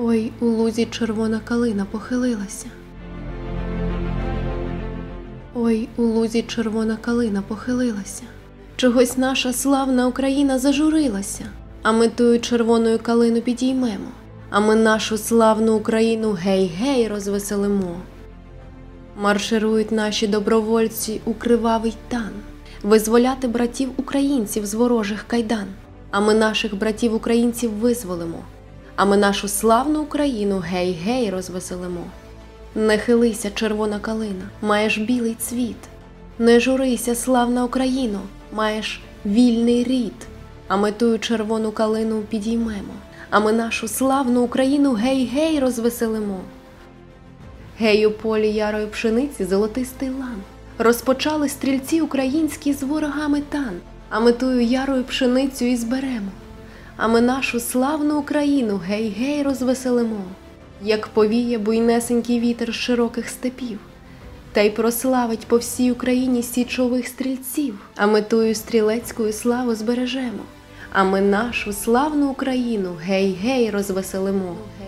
Ой, у лузі червона калина похилилася. Ой, у лузі червона калина похилилася. Чогось наша славна Україна зажурилася, а ми тую червоною калину підіймемо, а ми нашу славну Україну гей-гей розвеселимо. Марширують наші добровольці у кривавий тан, визволяти братів українців з ворожих кайдан, а ми наших братів українців визволимо, а ми нашу славну Україну гей-гей розвеселимо. Не хилися, червона калина, маєш білий цвіт, не журися, славна Україно, маєш вільний рід, а ми тую червону калину підіймемо, а ми нашу славну Україну гей-гей розвеселимо. Гей, у полі ярої пшениці золотистий лан, розпочали стрільці українські з ворогами тан, а ми тую ярою пшеницю і зберемо, а ми нашу славну Україну гей-гей розвеселимо. Як повіє буйнесенький вітер з широких степів, та й прославить по всій Україні січових стрільців, а ми тую стрілецькою славу збережемо, а ми нашу славну Україну гей-гей розвеселимо.